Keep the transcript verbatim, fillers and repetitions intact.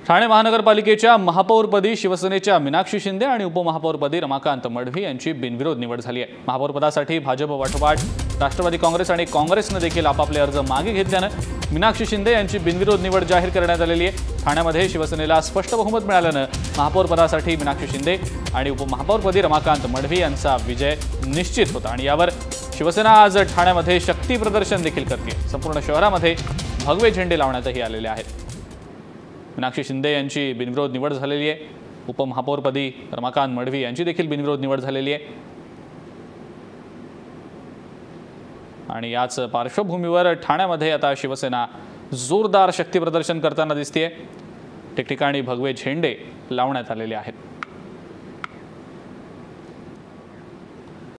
ठाणे महानगरपालिकेच्या महापौरपदी शिवसेनेच्या मीनाक्षी शिंदे आणि उपमहापौरपदी रमाकांत मडवी यांची बिनविरोध निवड झाली आहे। महापौरपदासाठी भाजप वाटोपाठ राष्ट्रवादी काँग्रेस आणि काँग्रेसने देखील आपापले अर्ज मागे घेतल्याने मीनाक्षी शिंदे यांची बिनविरोध निवड जाहीर करण्यात आलेली आहे। ठाण्यामध्ये शिवसेनेला स्पष्ट बहुमत मिळाल्याने महापौरपदासाठी मीनाक्षी शिंदे आणि उपमहापौरपदी रमाकांत मडवी यांचा विजय निश्चित होता आणि यावर शिवसेना आज ठाण्यामध्ये शक्ती प्रदर्शन देखील करते। संपूर्ण शहरामध्ये भगवे झेंडे लावण्यातही आलेले आहेत। मीनाक्षी शिंदे यांची बिनविरोध निवड झालेली आहे। उपमहापौरपदी रमाकांत मडवी यांची देखील बिनविरोध निवड झालेली आहे आणि याच पार्श्वभूमीवर ठाण्यामध्ये आता शिवसेना जोरदार शक्ती प्रदर्शन करताना दिसते। ठिकठिकाणी भगवे झेंडे लावण्यात आलेले आहेत।